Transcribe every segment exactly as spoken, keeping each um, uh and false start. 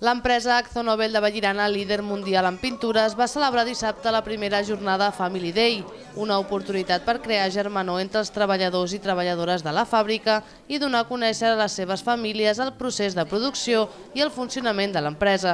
L'empresa AkzoNobel de Vallirana, líder mundial en pintures, va celebrar dissabte la primera jornada Family Day, una oportunitat per crear germanor entre els treballadors i treballadores de la fàbrica i donar a conèixer a les seves famílies el procés de producció i el funcionament de l'empresa.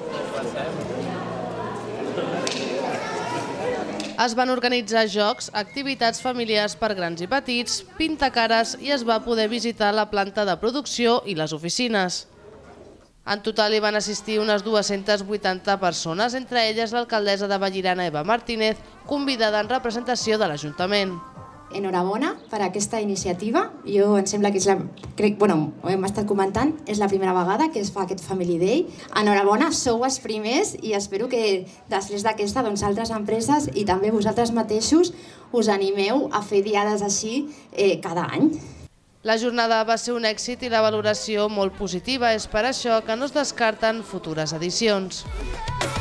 Es van organitzar jocs, activitats familiars per grans i petits, pintacares i es va poder visitar la planta de producció i les oficines. En total hi van assistir unes dues-centes vuitanta persones, entre elles l'alcaldessa de Vallirana, Eva Martínez, convidada en representació de l'Ajuntament. Enhorabona per aquesta iniciativa. Jo em sembla que és la... Crec, bueno, ho hem estat comentant, és la primera vegada que es fa aquest Family Day. Enhorabona, sou els primers i espero que després d'aquesta doncs, altres empreses i també vosaltres mateixos us animeu a fer diades així eh, cada any. La jornada va ser un èxit i la valoració molt positiva. És per això que no es descarten futures edicions.